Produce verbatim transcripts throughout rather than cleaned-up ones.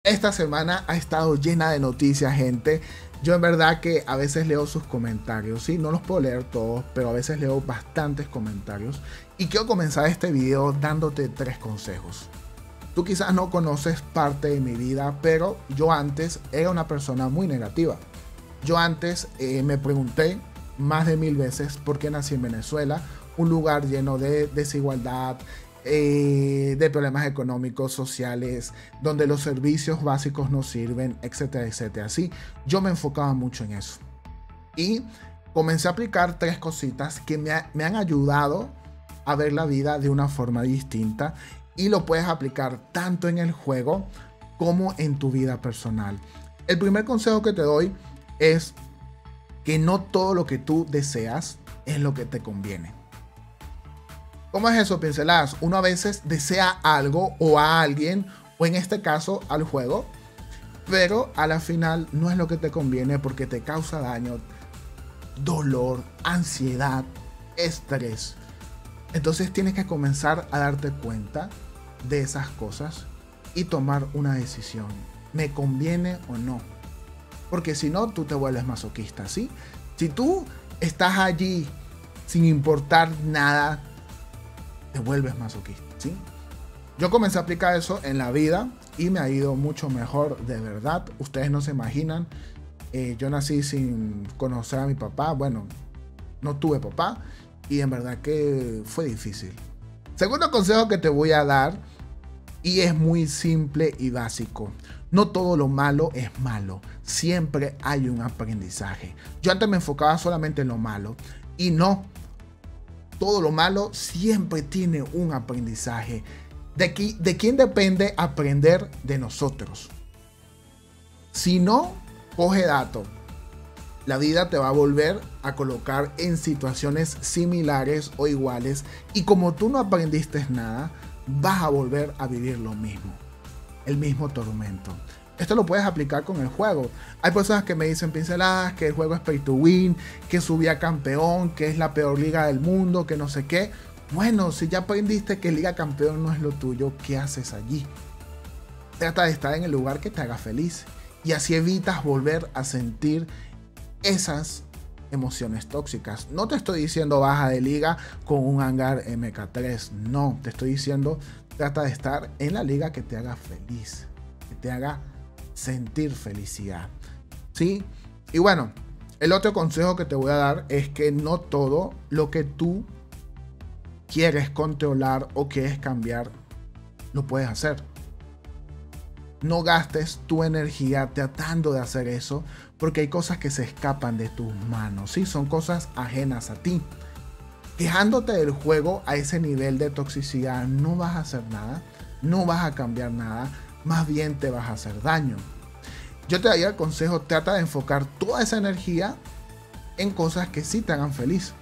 Esta semana ha estado llena de noticias, gente. Yo en verdad que a veces leo sus comentarios, ¿sí? No los puedo leer todos, pero a veces leo bastantes comentarios. Y quiero comenzar este video dándote tres consejos. Tú quizás no conoces parte de mi vida, pero yo antes era una persona muy negativa. Yo antes eh, me pregunté más de mil veces por qué nací en Venezuela, un lugar lleno de desigualdad, eh, de problemas económicos, sociales, donde los servicios básicos no sirven, etcétera, etcétera. Así, yo me enfocaba mucho en eso. Y comencé a aplicar tres cositas que me, ha, me han ayudado a ver la vida de una forma distinta. Y lo puedes aplicar tanto en el juego como en tu vida personal. El primer consejo que te doy es que no todo lo que tú deseas es lo que te conviene. ¿Cómo es eso, pinceladas? Uno a veces desea algo o a alguien, o en este caso al juego, pero a la final no es lo que te conviene porque te causa daño, dolor, ansiedad, estrés. Entonces tienes que comenzar a darte cuenta de esas cosas y tomar una decisión. ¿Me conviene o no? Porque si no, tú te vuelves masoquista, ¿sí? Si tú estás allí sin importar nada, te vuelves masoquista, ¿sí? Yo comencé a aplicar eso en la vida y me ha ido mucho mejor, de verdad. Ustedes no se imaginan. Eh, yo nací sin conocer a mi papá. Bueno, no tuve papá y en verdad que fue difícil. Segundo consejo que te voy a dar, y es muy simple y básico. No todo lo malo es malo. Siempre hay un aprendizaje. Yo antes me enfocaba solamente en lo malo y no. Todo lo malo siempre tiene un aprendizaje. ¿De, aquí, de quién depende aprender? De nosotros. Si no, coge dato. La vida te va a volver a colocar en situaciones similares o iguales. Y como tú no aprendiste nada, vas a volver a vivir lo mismo. El mismo tormento. Esto lo puedes aplicar con el juego. Hay personas que me dicen pinceladas, que el juego es pay to win, que subí a campeón, que es la peor liga del mundo, que no sé qué. Bueno, si ya aprendiste que liga campeón no es lo tuyo, ¿qué haces allí? Trata de estar en el lugar que te haga feliz. Y así evitas volver a sentir esas emociones tóxicas. No te estoy diciendo baja de liga con un hangar M K tres. No, te estoy diciendo trata de estar en la liga que te haga feliz. Que te haga sentir felicidad, ¿sí? Y bueno, el otro consejo que te voy a dar es que no todo lo que tú quieres controlar o quieres cambiar lo puedes hacer. No gastes tu energía tratando de hacer eso porque hay cosas que se escapan de tus manos, ¿sí? Son cosas ajenas a ti. Quejándote del juego a ese nivel de toxicidad no vas a hacer nada, no vas a cambiar nada, más bien te vas a hacer daño. Yo te daría el consejo, trata de enfocar toda esa energía en cosas que sí te hagan feliz.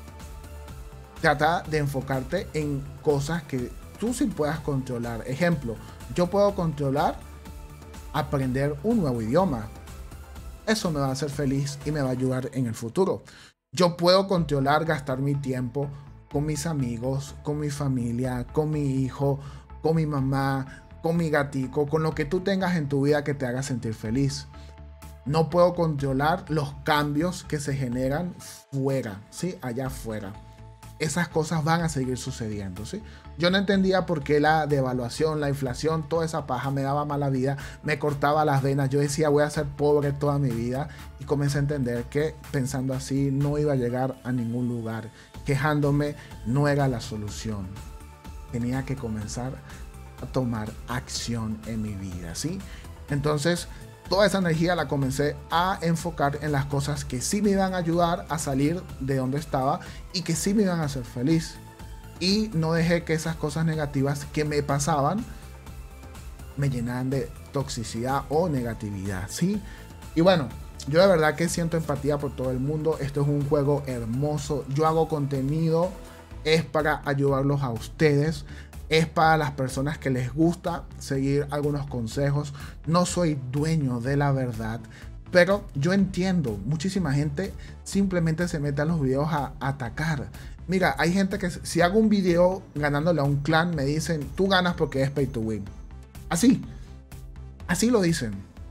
Trata de enfocarte en cosas que tú sí puedas controlar. Ejemplo, yo puedo controlar aprender un nuevo idioma. Eso me va a hacer feliz y me va a ayudar en el futuro. Yo puedo controlar gastar mi tiempo con mis amigos, con mi familia, con mi hijo, con mi mamá, con mi gatico, con lo que tú tengas en tu vida que te haga sentir feliz. No puedo controlar los cambios que se generan fuera, ¿sí? Allá afuera. Esas cosas van a seguir sucediendo, ¿sí? Yo no entendía por qué la devaluación, la inflación, toda esa paja me daba mala vida, me cortaba las venas. Yo decía, voy a ser pobre toda mi vida. Y comencé a entender que pensando así no iba a llegar a ningún lugar. Quejándome no era la solución. Tenía que comenzar a tomar acción en mi vida, ¿sí? Entonces, toda esa energía la comencé a enfocar en las cosas que sí me iban a ayudar a salir de donde estaba y que sí me iban a hacer feliz. Y no dejé que esas cosas negativas que me pasaban me llenaran de toxicidad o negatividad, ¿sí? Y bueno, yo de verdad que siento empatía por todo el mundo. Esto es un juego hermoso. Yo hago contenido, es para ayudarlos a ustedes. Es para las personas que les gusta seguir algunos consejos. No soy dueño de la verdad, pero yo entiendo, muchísima gente simplemente se mete a los videos a, a atacar. Mira, hay gente que si hago un video ganándole a un clan, me dicen, tú ganas porque es pay to win. Así. Así lo dicen.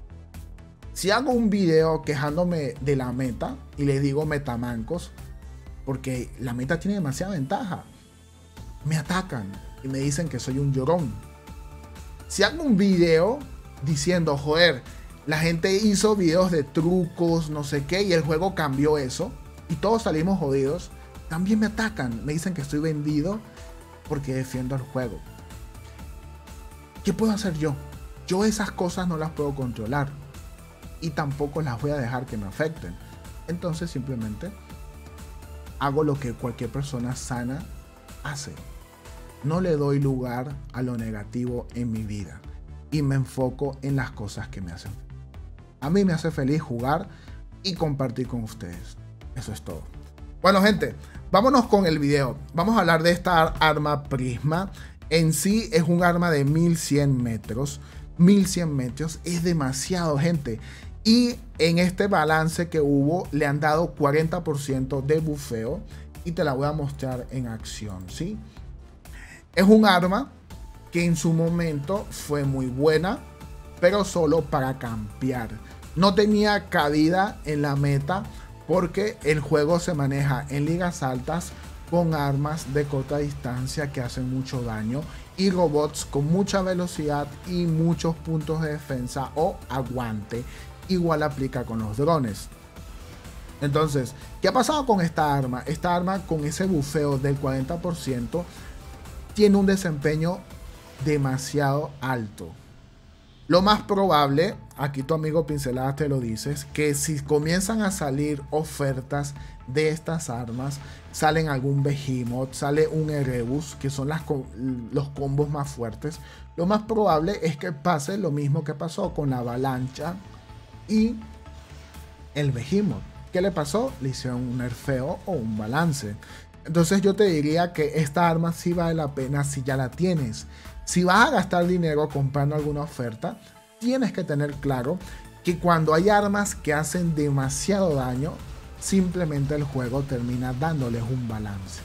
Si hago un video quejándome de la meta y les digo metamancos, porque la meta tiene demasiada ventaja, me atacan y me dicen que soy un llorón. Si hago un video diciendo, joder, la gente hizo videos de trucos, no sé qué, y el juego cambió eso, y todos salimos jodidos, también me atacan. Me dicen que estoy vendido porque defiendo el juego. ¿Qué puedo hacer yo? Yo esas cosas no las puedo controlar. Y tampoco las voy a dejar que me afecten. Entonces simplemente hago lo que cualquier persona sana hace. No le doy lugar a lo negativo en mi vida. Y me enfoco en las cosas que me hacen feliz. A mí me hace feliz jugar y compartir con ustedes. Eso es todo. Bueno, gente, vámonos con el video. Vamos a hablar de esta arma Prisma. En sí es un arma de mil cien metros. mil cien metros es demasiado, gente. Y en este balance que hubo le han dado cuarenta por ciento de bufeo. Y te la voy a mostrar en acción, ¿sí? Es un arma que en su momento fue muy buena, pero solo para campear. No tenía cabida en la meta porque el juego se maneja en ligas altas con armas de corta distancia que hacen mucho daño y robots con mucha velocidad y muchos puntos de defensa o aguante. Igual aplica con los drones. Entonces, ¿qué ha pasado con esta arma? Esta arma con ese bufeo del cuarenta por ciento tiene un desempeño demasiado alto. Lo más probable, aquí tu amigo Pinceladas te lo dices, que si comienzan a salir ofertas de estas armas, salen algún Behemoth, sale un Erebus, que son las, los combos más fuertes, lo más probable es que pase lo mismo que pasó con la avalancha y el Behemoth. ¿Qué le pasó? Le hicieron un nerfeo o un balance. Entonces yo te diría que esta arma sí vale la pena si ya la tienes. Si vas a gastar dinero comprando alguna oferta, tienes que tener claro que cuando hay armas que hacen demasiado daño, simplemente el juego termina dándoles un balance.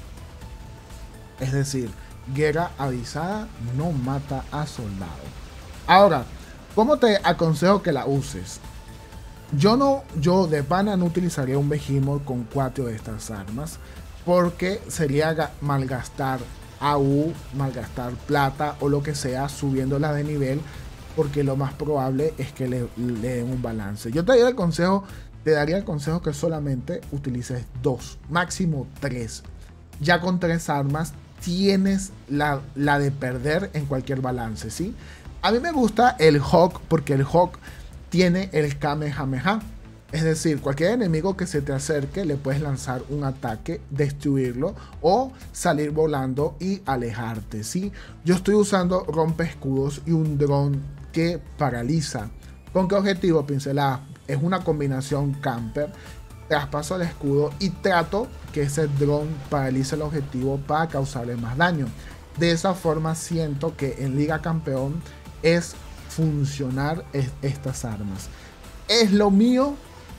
Es decir, guerra avisada no mata a soldado. Ahora, ¿cómo te aconsejo que la uses? Yo no, yo de pana no utilizaría un Behemoth con cuatro de estas armas, porque sería malgastar A U, malgastar plata o lo que sea subiéndola de nivel, porque lo más probable es que le, le den un balance. Yo te daría el consejo, te daría el consejo que solamente utilices dos, máximo tres. Ya con tres armas tienes la, la de perder en cualquier balance, ¿sí? A mí me gusta el Hawk porque el Hawk tiene el Kamehameha. Es decir, cualquier enemigo que se te acerque le puedes lanzar un ataque, destruirlo o salir volando y alejarte, ¿sí? Yo estoy usando rompe escudos y un dron que paraliza. ¿Con qué objetivo, Pinceladas? Es una combinación camper, traspaso el escudo y trato que ese dron paralice el objetivo para causarle más daño. De esa forma siento que en Liga Campeón es funcionar es, estas armas. ¿Es lo mío?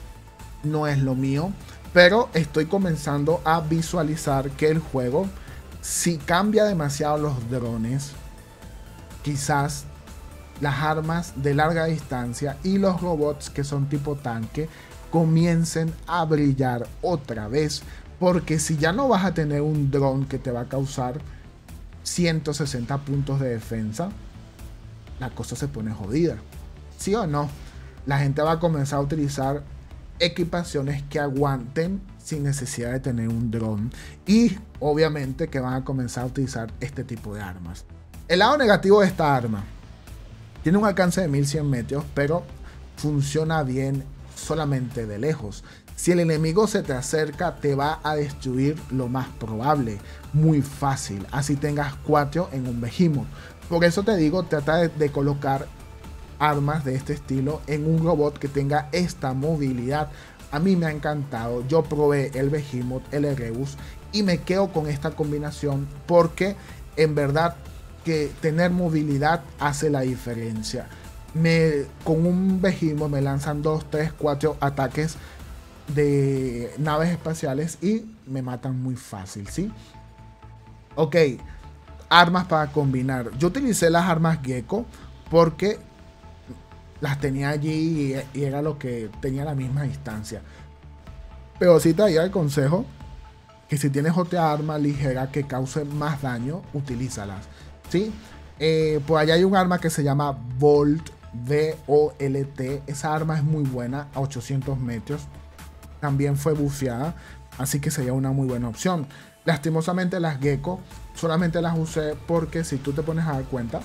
No es lo mío, pero estoy comenzando a visualizar que el juego, si cambia demasiado los drones, quizás las armas de larga distancia y los robots que son tipo tanque comiencen a brillar otra vez, porque si ya no vas a tener un dron que te va a causar ciento sesenta puntos de defensa, la cosa se pone jodida, ¿sí o no? La gente va a comenzar a utilizar equipaciones que aguanten sin necesidad de tener un dron y obviamente que van a comenzar a utilizar este tipo de armas. El lado negativo de esta arma: tiene un alcance de mil cien metros, pero funciona bien solamente de lejos. Si el enemigo se te acerca, te va a destruir lo más probable, muy fácil, así tengas cuatro en un Behemoth. Por eso te digo, trata de, de colocar armas de este estilo en un robot que tenga esta movilidad. A mí me ha encantado. Yo probé el Behemoth, el Erebus y me quedo con esta combinación porque en verdad que tener movilidad hace la diferencia. Me, con un Behemoth me lanzan dos, tres, cuatro ataques de naves espaciales y me matan muy fácil, ¿sí? Ok, armas para combinar. Yo utilicé las armas Gecko porque las tenía allí y, y era lo que tenía la misma distancia. Pero sí te daría el consejo que si tienes otra arma ligera que cause más daño, utilízalas, ¿sí? Eh, por allá hay un arma que se llama Volt, V O L T. Esa arma es muy buena a ochocientos metros. También fue bufeada, así que sería una muy buena opción. Lastimosamente las Gecko solamente las usé porque, si tú te pones a dar cuenta,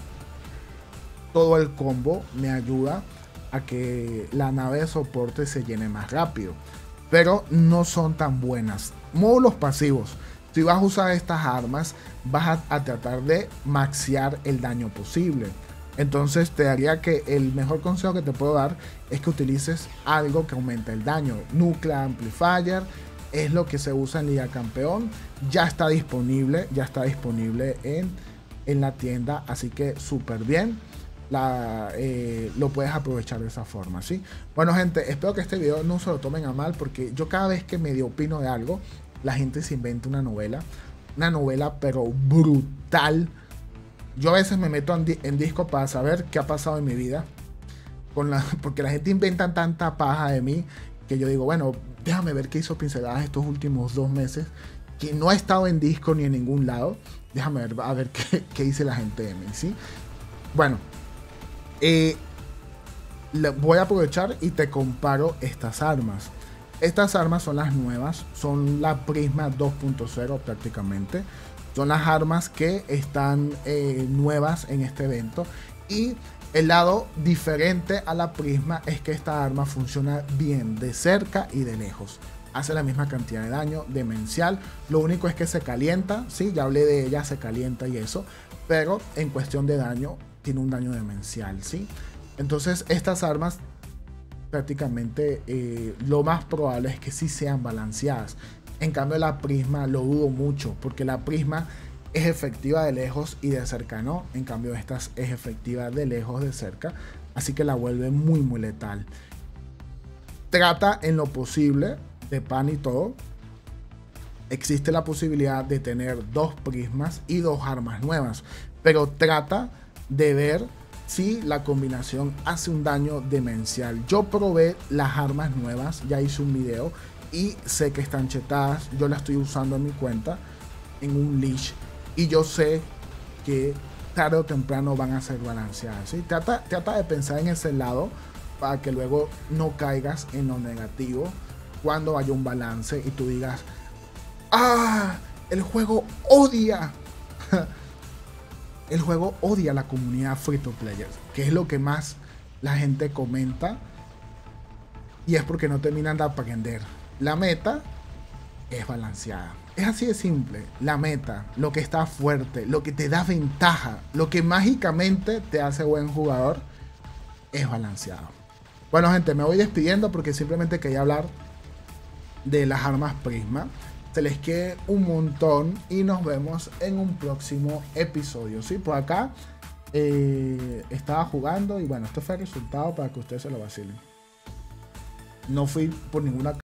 todo el combo me ayuda a que la nave de soporte se llene más rápido, pero no son tan buenas. Módulos pasivos: si vas a usar estas armas, vas a, a tratar de maxear el daño posible. Entonces te daría que el mejor consejo que te puedo dar es que utilices algo que aumente el daño. Nuclear Amplifier es lo que se usa en Liga Campeón. Ya está disponible, ya está disponible en, en la tienda, así que súper bien. La, eh, lo puedes aprovechar de esa forma, ¿sí? Bueno, gente, espero que este video no se lo tomen a mal, porque yo cada vez que medio opino de algo, la gente se inventa una novela. Una novela pero brutal. Yo a veces me meto en, di en disco para saber qué ha pasado en mi vida. Con la, porque la gente inventa tanta paja de mí que yo digo, bueno, déjame ver qué hizo Pinceladas estos últimos dos meses. Que no ha estado en disco ni en ningún lado. Déjame ver, a ver qué, qué dice la gente de mí, ¿sí? Bueno, eh, voy a aprovechar y te comparo estas armas. Estas armas son las nuevas, son la Prisma dos punto cero prácticamente. Son las armas que están eh, nuevas en este evento. Y el lado diferente a la Prisma es que esta arma funciona bien de cerca y de lejos. Hace la misma cantidad de daño demencial. Lo único es que se calienta. Sí, ya hablé de ella, se calienta y eso. Pero en cuestión de daño, tiene un daño demencial, ¿sí? Entonces estas armas prácticamente eh, lo más probable es que sí sean balanceadas. En cambio la Prisma lo dudo mucho, porque la Prisma es efectiva de lejos y de cerca no. En cambio esta es efectiva de lejos, de cerca, así que la vuelve muy muy letal. Trata en lo posible, de pan y todo, existe la posibilidad de tener dos prismas y dos armas nuevas, pero trata de ver si la combinación hace un daño demencial. Yo probé las armas nuevas, ya hice un video y sé que están chetadas. Yo las estoy usando en mi cuenta en un leash y yo sé que tarde o temprano van a ser balanceadas, ¿sí? Trata, trata de pensar en ese lado para que luego no caigas en lo negativo cuando haya un balance y tú digas, ¡ah! El juego odia. El juego odia a la comunidad free to players, que es lo que más la gente comenta, y es porque no terminan de aprender. La meta es balanceada. Es así de simple. La meta, lo que está fuerte, lo que te da ventaja, lo que mágicamente te hace buen jugador, es balanceado. Bueno, gente, me voy despidiendo porque simplemente quería hablar de las armas Prisma. Se les quiere un montón y nos vemos en un próximo episodio. Sí, por acá eh, estaba jugando y bueno, esto fue el resultado para que ustedes se lo vacilen. No fui por ninguna